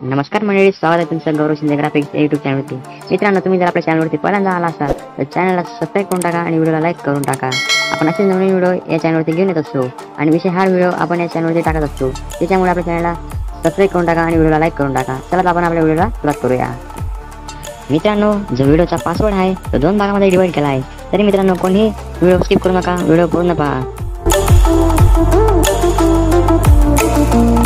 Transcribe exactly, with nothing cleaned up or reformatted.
नमस्कार मंडळी, स्वागत आहे तुमचं गौरव शिंदे ग्राफिक्स युट्यूब चॅनलवरती। मित्रांनो, तुम्ही जर आपल्या चॅनलवरती पहिल्यांदा आला असाल तर चॅनलला सबस्क्राईब करून टाका आणि व्हिडिओला लाईक करून टाका। आपण असे नवीन व्हिडिओ या चॅनलवरती घेऊन येत असतो आणि विषय हा व्हिडिओ आपण या चॅनलवरती टाकत असतो, त्याच्यामुळे आपल्या चॅनलला सबस्क्राईब करून टाका आणि व्हिडिओला लाईक करून टाका। चला आपण आपल्या व्हिडिओला सुरुवात करूया। मित्रांनो, जो व्हिडिओचा पासवर्ड आहे तो दोन भागामध्ये डिवाइड केला आहे, तरी मित्रांनो कोणी व्हिडिओ स्किप करू नका, व्हिडिओ पूर्ण पहा।